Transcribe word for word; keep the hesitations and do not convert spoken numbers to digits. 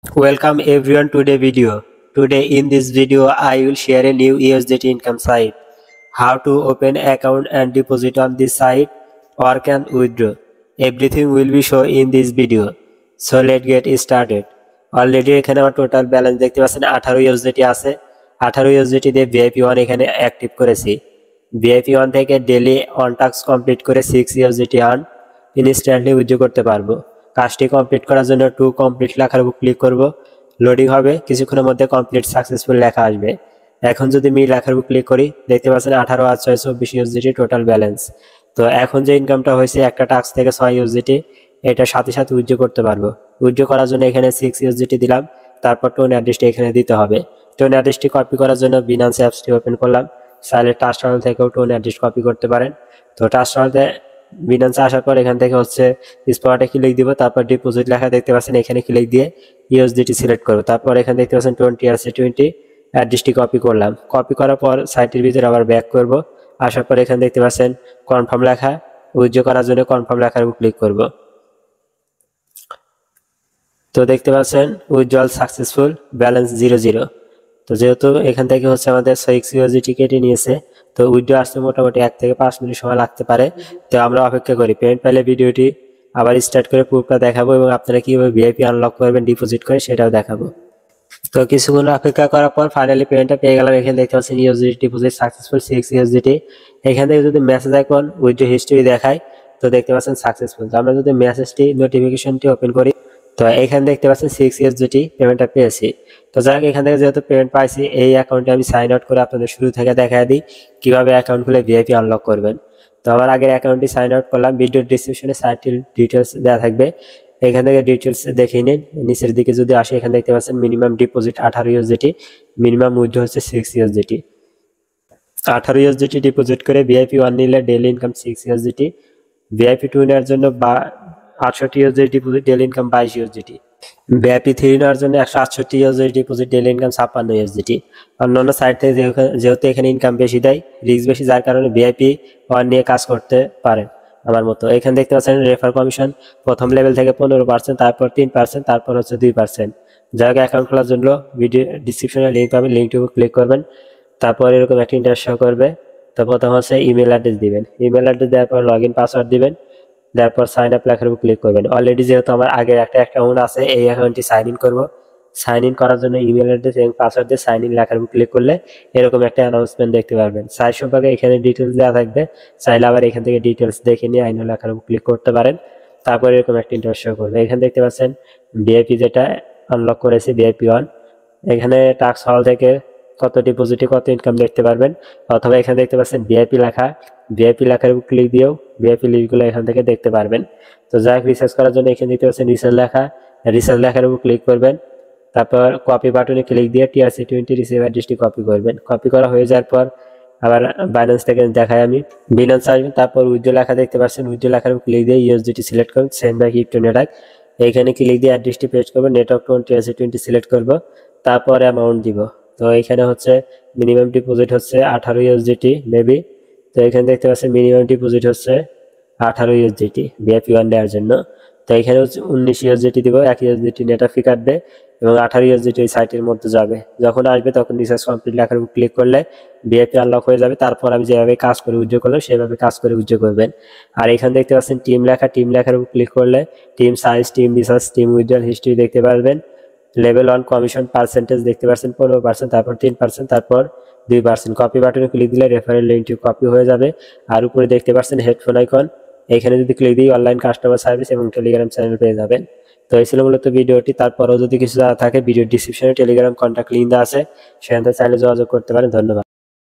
Welcome everyone to the video. Today in this video I will share a new U S D T income site. How to open account and deposit on this site or can withdraw. Everything will be shown in this video. So let's get started. Already এখানে আমার total balance দেখতে পাচ্ছেন eighteen U S D T আছে। eighteen U S D T দিয়ে V I P one এখানে active করেছি। V I P one থেকে daily on task complete করে six U S D T earn instantly withdraw করতে পারবো। কাজটি complete করার জন্য টু কমপ্লিট লেখার উপর ক্লিক করব। লোডিং হবে, কিছুক্ষণের মধ্যে কমপ্লিট সাকসেসফুল লেখা আসবে। এখন যদি মি লেখার উপর ক্লিক করি দেখতে পাচ্ছেন আঠারো আর ছয় চব্বিশ U S D T total balance. তো এখন যে ইনকামটা হয়েছে একটা টাস্ক থেকে ছয় U S D T, এটা সাথে সাথে উইথড্র করতে পারবো। উইথড্র করার জন্য এখানে six U S D T দিলাম, তারপর টোন অ্যাড্রেসটি এখানে দিতে হবে। টোন অ্যাড্রেসটি কপি করার জন্য বিনান্স অ্যাপসটি ওপেন করলাম। চাইলে ট্রাস্টারল থেকেও টোন অ্যাড্রেস কপি করতে পারেন। তো ট্রাস্টারলতে বিনান্সে আসার পর এখান থেকে হচ্ছে স্পটে ক্লিক দিব, তারপর ডিপোজিট লেখা দেখতে পাচ্ছেন এখানে ক্লিক দিয়ে U S D T select করব। তারপর এখানে দেখতে পাচ্ছেন টোয়েন্টি আর সি টোয়েন্টি অ্যাড্রেসটি কপি করলাম। কপি করার পর সাইটের ভিতরে আবার ব্যাক করব। আসার পর এখানে দেখতে পাচ্ছেন কনফার্ম লেখা, উইথড্র করার জন্য কনফার্ম লেখার উপর ক্লিক করব। তো দেখতে পাচ্ছেন withdrawal successful, balance zero zero. তো যেহেতু এখান থেকে হচ্ছে আমাদের six U S D T কেটে নিয়েছে, তো উইথড্র আসতে মোটামুটি এক থেকে পাঁচ মিনিট সময় লাগতে পারে। তো আমরা অপেক্ষা করি। পেমেন্ট পেলে ভিডিওটি আবার স্টার্ট করে প্রুফটা দেখাবো এবং আপনারা কীভাবে V I P আনলক করবেন ডিপোজিট করে সেটাও দেখাবো। তো কিছুক্ষণ অপেক্ষা করার পর ফাইনালি পেমেন্টটা পেয়ে গেলাম। এখানে দেখতে পাচ্ছেন U S D T deposit successful six U S D T। এখান থেকে যদি মেসেজ আইকন উইথড্র হিস্ট্রি দেখায় তো দেখতে পাচ্ছেন সাকসেসফুল। তো আমরা যদি মেসেজটি নোটিফিকেশনটি ওপেন করি তো এখানে দেখতে পাচ্ছেন six U S D T পেমেন্টটা পেয়েছি। তো যাই হোক, এখান থেকে যেহেতু পেমেন্ট পাইছি এই অ্যাকাউন্টে আমি সাইন আউট করে আপনাদের শুরু থেকে দেখা দিই কীভাবে অ্যাকাউন্ট খুলে V I P আনলক করবেন। তো আমার আগের অ্যাকাউন্টটি সাইন আউট করলাম। ভিডিওর ডিসক্রিপশনে সাইটের ডিটেলস দেওয়া থাকবে, এখান থেকে ডিটেলস দেখে নিন। নিচের দিকে যদি আসে এখানে দেখতে পাচ্ছেন মিনিমাম ডিপোজিট আঠারো U S D T, minimum withdraw হচ্ছে six U S D T। আঠারো U S D T deposit করে V I P ওয়ান নিলে daily income six U S D T, V I P two নেওয়ার জন্য বা আটষট্টি U S D T deposit, daily income বাইশ U S D T। V I P three নেওয়ার জন্য একশো আটষট্টি U S D T deposit, daily income ছাপ্পান্ন U S D T। অন্যান্য সাইট থেকে যেহেতু এখানে ইনকাম বেশি দেয়, রিস্ক বেশি, যার কারণে V I P ওয়ান নিয়ে কাজ করতে পারেন আমার মতো। এখানে দেখতে পাচ্ছেন রেফার কমিশন প্রথম লেভেল থেকে পনেরো পার্সেন্ট, তারপর তিন পার্সেন্ট, তারপর হচ্ছে দুই পার্সেন্ট। যাই হোক, অ্যাকাউন্ট খোলার জন্য ভিডিও ডিসক্রিপশনে লিঙ্ক পাবেন, লিঙ্কটুকু ক্লিক করবেন। তারপর এরকম একটা ইন্টারেস্ট শো করবে। তো প্রথম হচ্ছে ইমেল অ্যাড্রেস দিবেন, ইমেল অ্যাড্রেস দেওয়ার পর লগ ইন পাসওয়ার্ড দিবেন, তারপর সাইন আপ লেখার উপর ক্লিক করবেন। অলরেডি যেহেতু আমার আগে একটা অ্যাকাউন্ট আছে এই অ্যাকাউন্টটি সাইন ইন করবো। সাইন ইন করার জন্য ইমেল অ্যাড্রেস এবং পাসওয়ার্ড দিয়ে সাইন ইন লেখার উপর ক্লিক করলে এরকম একটা অ্যানাউন্সমেন্ট দেখতে পারবেন। সাইট সম্পর্কে এখানে ডিটেলস দেওয়া থাকবে, চাইলে আবার এখান থেকে ডিটেলস দেখে নিয়ে আইন লেখার উপর ক্লিক করতে পারেন। তারপর এরকম একটা ইন্টারেস্ট শো করবে। এখানে দেখতে পাচ্ছেন V I P যেটা আনলক করেছি V I P ওয়ান, এখানে টাস্ক হল থেকে কত ডিপোজিটে কত ইনকাম দেখতে পারবেন, অথবা এখানে দেখতে পাচ্ছেন V I P লেখা, V I P লেখার উপর ক্লিক দিয়েও V I P লিস্টগুলো এখান থেকে দেখতে পারবেন। তো যাই রিসার্চ করার জন্য এখানে দেখতে পাচ্ছেন রিসার্চ লেখা, রিসার্চ লেখার উপর ক্লিক করবেন। তারপর কপি বাটনে ক্লিক দিয়ে T R C twenty receive অ্যাড্রেসটি কপি করবেন। কপি করা হয়ে যাওয়ার পর আবার বাইন্যান্স থেকে দেখায় আমি বিনান্স আসবেন। তারপর উইথড্র লেখা দেখতে পাচ্ছেন, উইথড্র লেখার উপর ক্লিক দিয়ে U S D T select করবেন, সেন্ড বাই ক্রিপ্টো নেটওয়ার্ক। এইখানে ক্লিক দিয়ে অ্যাড্রেসটি পেস্ট করবেন, network twenty R C twenty select করবো, তারপর অ্যামাউন্ট দিব। তো এখানে হচ্ছে মিনিমাম ডিপোজিট হচ্ছে আঠারো U S D T maybe. তো এখানে দেখতে পাচ্ছেন মিনিমাম ডিপোজিট হচ্ছে আঠারো U S D T V I P one নেওয়ার জন্য। তো এখানে হচ্ছে উনিশ U S D T দিব, এক U S D T নেটা ফি কাটবে এবং আঠারো U S D T ওই সাইটের মধ্যে যাবে। যখন আসবে তখন রিসার্চ কমপ্লিট লেখার উপর ক্লিক করলে V I P আনলক হয়ে যাবে। তারপর আমি যেভাবে কাজ করে উইথড্র করলাম সেভাবে কাজ করে উইথড্র করবেন। আর এখানে দেখতে পাচ্ছেন টিম লেখা, টিম লেখার উপর ক্লিক করলে team size, team research, team withdrawal history দেখতে পারবেন। লেভেল ওয়ান কমিশন পার্সেন্টেজ দেখতে পাচ্ছেন পনেরো পার্সেন্ট, তারপর তিন পার্সেন্ট, তারপর দুই পার্সেন্ট। কপি বাটনে ক্লিক দিলে রেফারেল লিঙ্কটি কপি হয়ে যাবে। আর উপরে দেখতে পাচ্ছেন হেডফোন আইকন, এখানে যদি ক্লিক দিই অনলাইন কাস্টমার সার্ভিস এবং টেলিগ্রাম চ্যানেল পেয়ে যাবেন। তো এই ছিল মূলত ভিডিওটি। তারপরেও যদি কিছু থাকে ভিডিও ডিসক্রিপশনে টেলিগ্রাম কন্ট্যাক্ট লিঙ্ক দেওয়া আছে, সেখান থেকে চাইলে যোগাযোগ করতে পারেন। ধন্যবাদ।